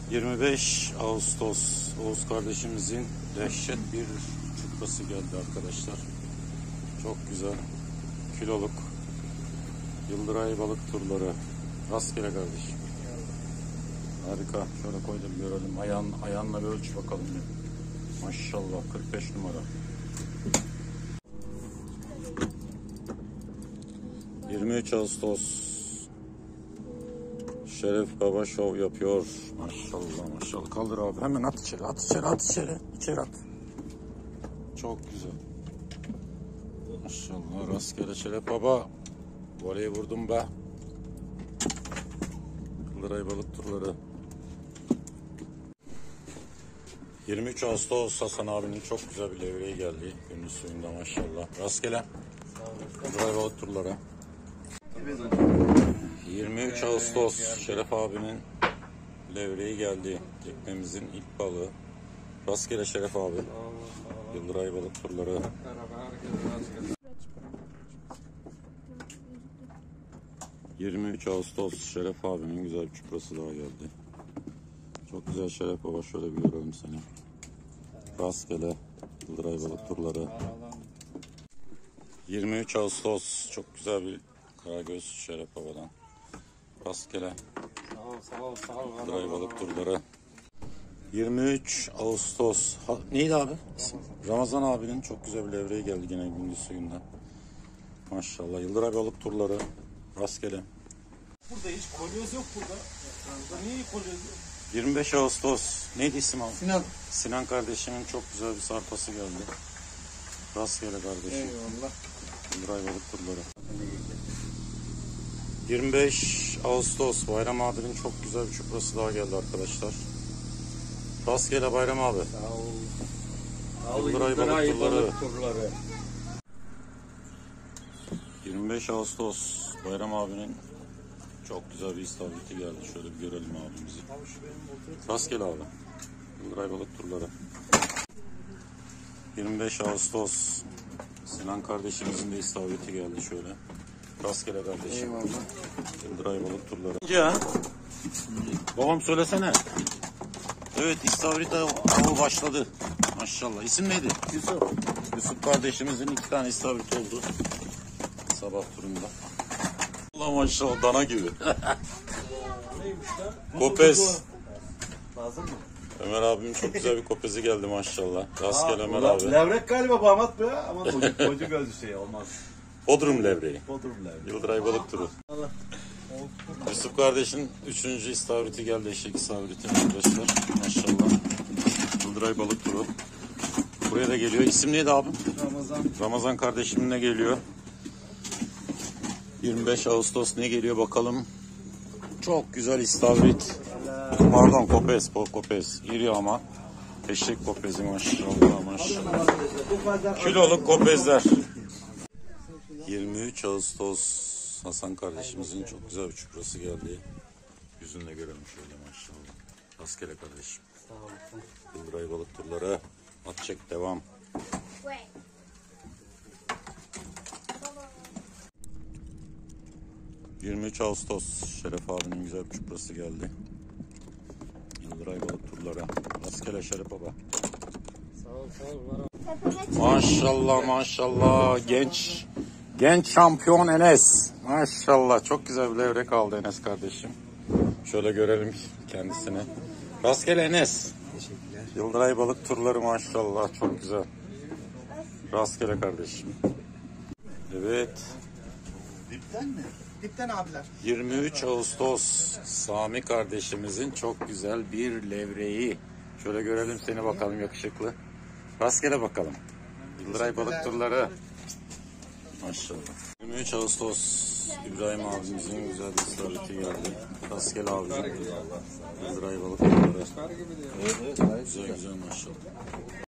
25 Ağustos Oğuz kardeşimizin dehşet bir çuprası geldi arkadaşlar. Çok güzel kiloluk Yıldıray balık turları. Rastgele kardeşim. Harika. Şöyle koydum görelim. Ayağınla bir ölç bakalım. Maşallah 45 numara. 23 Ağustos Şeref Baba şov yapıyor. Maşallah maşallah. Kaldır abi. Hemen at içeri. At içeri. At içeri. İçeri at. Çok güzel. Maşallah. Rastgele Şeref Baba. Voleyi vurdum be. Yıldıray balık turları. 23 Ağustos Hasan abinin çok güzel bir levreği geldi. Gündüz suyunda maşallah. Rastgele. Yıldıray balık turları. 23 Ağustos Şeref abinin levreği geldi. Teknemizin ilk balığı. Rastgele Şeref abi. Yıldıray balık turları. 23 Ağustos Şeref abinin güzel bir çuprası daha geldi. Çok güzel Şeref baba, şöyle bir görelim seni. Rastgele Yıldıray balık turları. 23 Ağustos çok güzel bir karagöz Şeref babadan. Rastgele Yıldıray balık turları. 23 Ağustos neydi abi? Ramazan abinin çok güzel bir levreği geldi yine gündüz suyunda. Maşallah Yıldıray balık turları. Rastgele. Burada hiç kolyoz yok burada. Burada niye kolyoz yok? 25 Ağustos neydi isim abi? Sinan. Sinan kardeşimin çok güzel bir sarpası geldi. Rastgele kardeşim. Eyvallah. Yıldıray balık turları. 25 Ağustos Bayram abinin çok güzel bir çuprası daha geldi arkadaşlar. Rastgele Bayram abi. Sağ ol. Yıldıray balık turları. 25 Ağustos Bayram abinin çok güzel bir istavriti geldi. Şöyle bir görelim abimizi. Rastgele abi. Yıldıray balık turları. 25 Ağustos Sinan kardeşimizin de istavriti geldi şöyle. Rastgele kardeşim. Eyvallah. Yıldıray balık turları. Ya. Babam söylesene. Evet, istavrit avı başladı. Maşallah. İsim neydi? Yusuf. Yusuf kardeşimizin 2 tane istavrit oldu. Sabah turunda. Allah maşallah dana gibi. Neymiş lan? Kopez. Lazım mı? Ömer abimin çok güzel bir kopezi geldi maşallah. Rastgele Ömer abi. Levrek galiba Bahmat be ama koca gözlü şey olmaz. Bodrum levreği. Bodrum levrek. Yıldıray balık turu. Allah. Yusuf kardeşin 3. istavriti geldi. Eşek istavriti arkadaşlar. Maşallah. Yıldıray balık turu. Buraya da geliyor. İsim neydi abim? Ramazan. Ramazan kardeşimle geliyor. 25 Ağustos ne geliyor bakalım. Çok güzel istavrit. Pardon kopez. İri ama. Eşek kopezi maşallah maşallah. Kiloluk kopezler. 23 Ağustos Hasan kardeşimizin çok güzel bir çuprası geldi. Yüzünle görelim şöyle maşallah. Rastgele kardeşim. Sağ olasın. Yıldıray balık turları. At çek devam. 23 Ağustos Şeref abinin güzel bir çuprası geldi. Yıldıray balık turları. Rastgele Şeref baba. Sağ ol. Maşallah maşallah. Genç şampiyon Enes. Maşallah çok güzel bir levrek aldı Enes kardeşim. Şöyle görelim kendisini. Rastgele Enes. Teşekkürler. Yıldıray balık turları maşallah çok güzel. Rastgele kardeşim. Evet. Dipten mi? Dipten abiler. 23 Ağustos Sami kardeşimizin çok güzel bir levreği. Şöyle görelim seni bakalım yakışıklı. Rastgele bakalım. Yıldıray balık turları. Maşallah. 23 Ağustos İbrahim abimizin güzel bir istavriti geldi. Rastgele abicim. Yıldıray balık turları. Güzel maşallah.